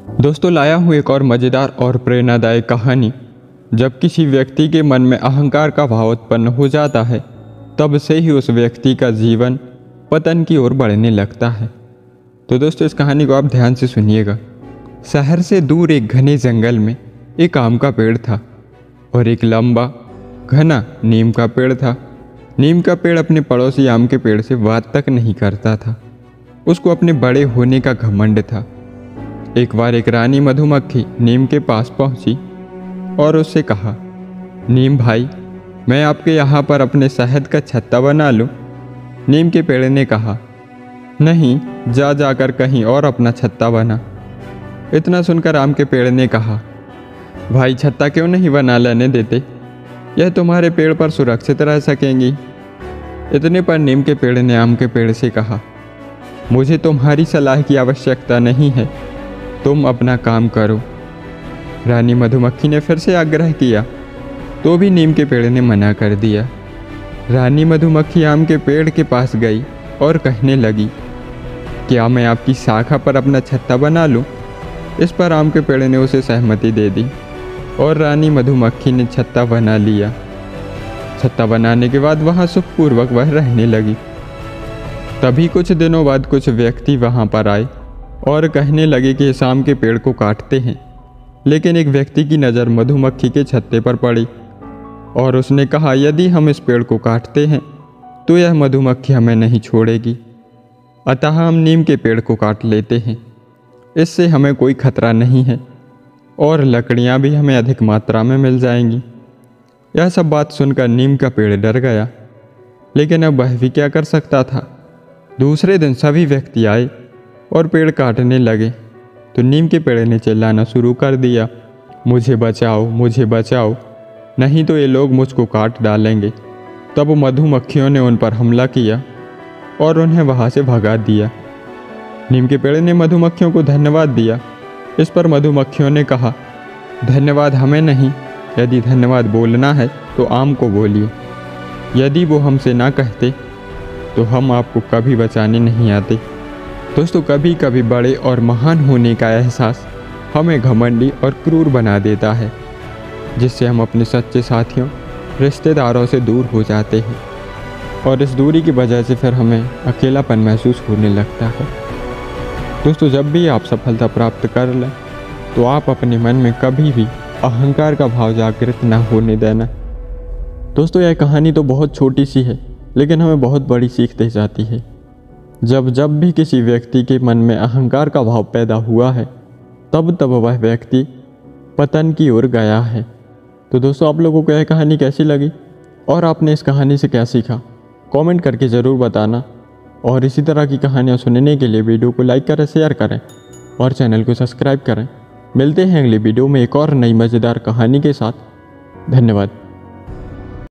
दोस्तों लाया हूँ एक और मज़ेदार और प्रेरणादायक कहानी। जब किसी व्यक्ति के मन में अहंकार का भाव उत्पन्न हो जाता है तब से ही उस व्यक्ति का जीवन पतन की ओर बढ़ने लगता है। तो दोस्तों इस कहानी को आप ध्यान से सुनिएगा। शहर से दूर एक घने जंगल में एक आम का पेड़ था और एक लंबा घना नीम का पेड़ था। नीम का पेड़ अपने पड़ोसी आम के पेड़ से बात तक नहीं करता था। उसको अपने बड़े होने का घमंड था। एक बार एक रानी मधुमक्खी नीम के पास पहुंची और उससे कहा, नीम भाई, मैं आपके यहाँ पर अपने शहद का छत्ता बना लूँ? नीम के पेड़ ने कहा, नहीं, जाकर कहीं और अपना छत्ता बना। इतना सुनकर आम के पेड़ ने कहा, भाई छत्ता क्यों नहीं बना लेने देते? यह तुम्हारे पेड़ पर सुरक्षित रह सकेंगी। इतने पर नीम के पेड़ ने आम के पेड़ से कहा, मुझे तुम्हारी सलाह की आवश्यकता नहीं है, तुम अपना काम करो। रानी मधुमक्खी ने फिर से आग्रह किया तो भी नीम के पेड़ ने मना कर दिया। रानी मधुमक्खी आम के पेड़ के पास गई और कहने लगी, क्या मैं आपकी शाखा पर अपना छत्ता बना लूं? इस पर आम के पेड़ ने उसे सहमति दे दी और रानी मधुमक्खी ने छत्ता बना लिया। छत्ता बनाने के बाद वहाँ सुखपूर्वक वह रहने लगी। तभी कुछ दिनों बाद कुछ व्यक्ति वहाँ पर आए और कहने लगे कि इस आम के पेड़ को काटते हैं। लेकिन एक व्यक्ति की नज़र मधुमक्खी के छत्ते पर पड़ी और उसने कहा, यदि हम इस पेड़ को काटते हैं तो यह मधुमक्खी हमें नहीं छोड़ेगी, अतः हम नीम के पेड़ को काट लेते हैं। इससे हमें कोई खतरा नहीं है और लकड़ियाँ भी हमें अधिक मात्रा में मिल जाएंगी। यह सब बात सुनकर नीम का पेड़ डर गया, लेकिन अब वह भी क्या कर सकता था। दूसरे दिन सभी व्यक्ति आए और पेड़ काटने लगे तो नीम के पेड़ ने चिल्लाना शुरू कर दिया, मुझे बचाओ, मुझे बचाओ, नहीं तो ये लोग मुझको काट डालेंगे। तब मधुमक्खियों ने उन पर हमला किया और उन्हें वहाँ से भगा दिया। नीम के पेड़ ने मधुमक्खियों को धन्यवाद दिया। इस पर मधुमक्खियों ने कहा, धन्यवाद हमें नहीं, यदि धन्यवाद बोलना है तो आम को बोलिए। यदि वो हमसे ना कहते तो हम आपको कभी बचाने नहीं आते। दोस्तों कभी कभी बड़े और महान होने का एहसास हमें घमंडी और क्रूर बना देता है, जिससे हम अपने सच्चे साथियों, रिश्तेदारों से दूर हो जाते हैं और इस दूरी की वजह से फिर हमें अकेलापन महसूस होने लगता है। दोस्तों जब भी आप सफलता प्राप्त कर लें तो आप अपने मन में कभी भी अहंकार का भाव जागृत ना होने देना। दोस्तों यह कहानी तो बहुत छोटी सी है, लेकिन हमें बहुत बड़ी सीख दे जाती है। जब भी किसी व्यक्ति के मन में अहंकार का भाव पैदा हुआ है तब वह व्यक्ति पतन की ओर गया है। तो दोस्तों आप लोगों को यह कहानी कैसी लगी और आपने इस कहानी से क्या सीखा, कमेंट करके ज़रूर बताना। और इसी तरह की कहानियाँ सुनने के लिए वीडियो को लाइक करें, शेयर करें और चैनल को सब्सक्राइब करें। मिलते हैं अगले वीडियो में एक और नई मज़ेदार कहानी के साथ। धन्यवाद।